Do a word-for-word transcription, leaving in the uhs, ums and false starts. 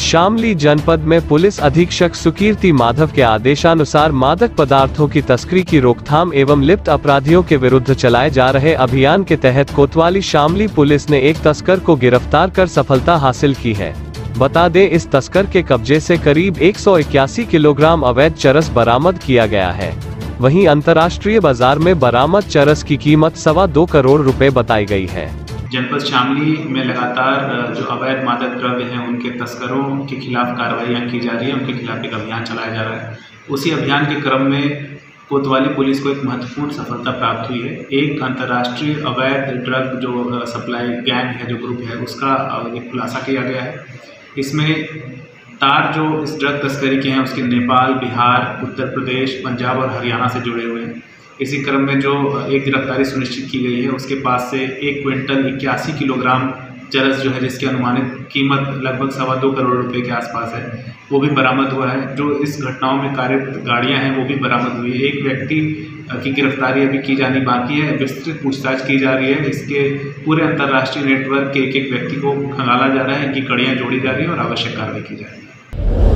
शामली जनपद में पुलिस अधीक्षक सुकीर्ति माधव के आदेशानुसार मादक पदार्थों की तस्करी की रोकथाम एवं लिप्त अपराधियों के विरुद्ध चलाए जा रहे अभियान के तहत कोतवाली शामली पुलिस ने एक तस्कर को गिरफ्तार कर सफलता हासिल की है। बता दें, इस तस्कर के कब्जे से करीब एक सौ इक्यासी किलोग्राम अवैध चरस बरामद किया गया है। वहीं अंतर्राष्ट्रीय बाजार में बरामद चरस की कीमत सवा दो करोड़ रुपए बताई गई है। जनपद शामली में लगातार जो अवैध मादक द्रव्य हैं उनके तस्करों के खिलाफ कार्रवाइयाँ की जा रही है, उनके खिलाफ एक अभियान चलाया जा रहा है। उसी अभियान के क्रम में कोतवाली पुलिस को एक महत्वपूर्ण सफलता प्राप्त हुई है। एक अंतर्राष्ट्रीय अवैध ड्रग जो सप्लाई गैंग है, जो ग्रुप है, उसका एक खुलासा किया गया है। इसमें तार जो इस ड्रग तस्करी के हैं उसके नेपाल, बिहार, उत्तर प्रदेश, पंजाब और हरियाणा से जुड़े हुए हैं। इसी क्रम में जो एक गिरफ्तारी सुनिश्चित की गई है, उसके पास से एक क्विंटल इक्यासी किलोग्राम चरस जो है, जिसकी अनुमानित कीमत लगभग सवा दो करोड़ रुपए के आसपास है, वो भी बरामद हुआ है। जो इस घटनाओं में कार्यरत गाड़ियां हैं वो भी बरामद हुई है। एक व्यक्ति की गिरफ्तारी अभी की जानी बाकी है, विस्तृत पूछताछ की जा रही है। इसके पूरे अंतर्राष्ट्रीय नेटवर्क के एक एक व्यक्ति को खंगाला जा रहा है, इनकी कड़ियाँ जोड़ी जा रही है और आवश्यक कार्रवाई की जा रही है।